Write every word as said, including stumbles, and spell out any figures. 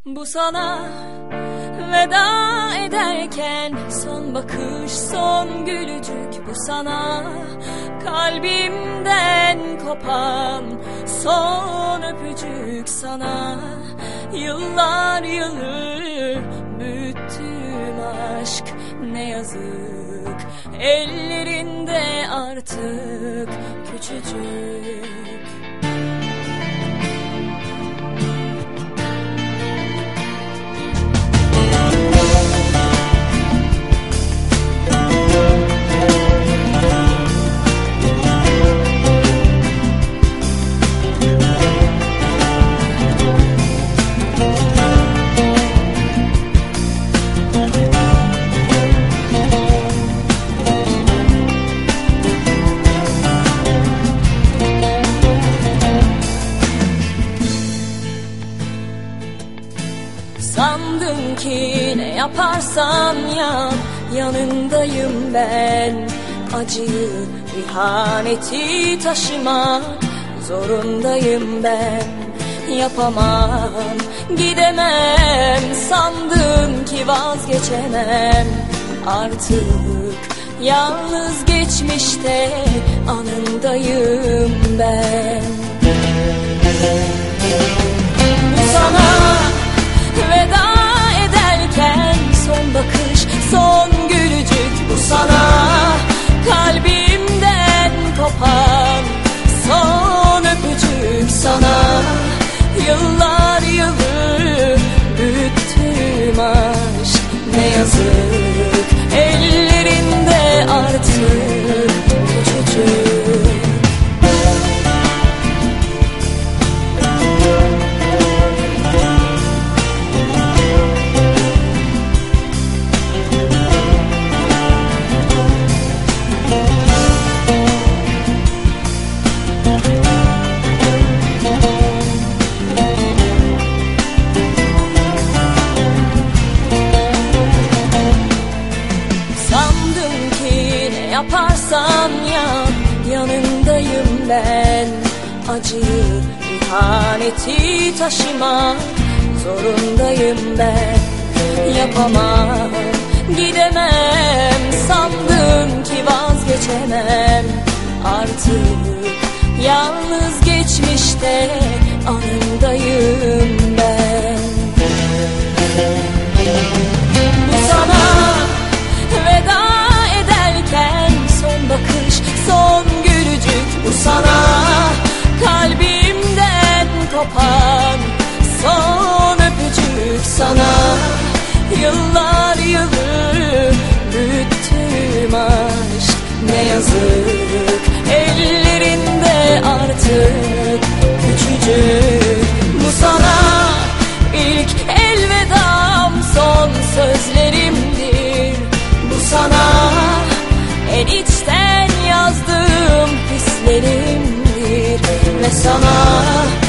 Bu sana veda ederken son bakış, son gülücük. Bu sana kalbimden kopan son öpücük. Sana yıllar yılı büyüttüm aşk, ne yazık ellerinde artık küçücük. Sandın ki ne yaparsan yap, yanındayım ben. Acıyı, ihaneti taşımak zorundayım ben. Yapamam, gidemem, sandım ki vazgeçemem. Artık yalnız geçmişte anındayım ben. Bu sana veda ederken son bakış, son gülücük. Bu sana kalbimden kopan son öpücük. Sana yıllar yılı büyüttüm aşk, ne yazık ellerinde artık küçücük. Yaparsan yap, yanındayım ben. Acıyı, ihaneti taşımak zorundayım ben. Yapamam, gidemem, sandım ki vazgeçemem. Artık yalnız geçmişte anındayım ben. Bu sana veda son bakış, son gülücük. Bu sana kalbimden kopan son öpücük. Sana yıllar yılı büyüttüm aşk, ne yazık ellerinde artık küçücük. Bu sana ilk elvedam, son sözlerimdir. Bu sana en içten yazdığım hislerimdir. Ve sana